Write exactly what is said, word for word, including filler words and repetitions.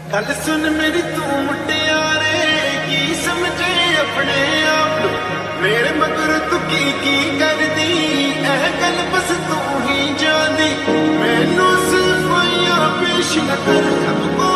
गल सुन मेरी तू मुटियारे की समझे अपने आप मेरे मगर तू की की कर दी ऐ गल बस तू ही जानी मैनू सिर्फ पेश न कर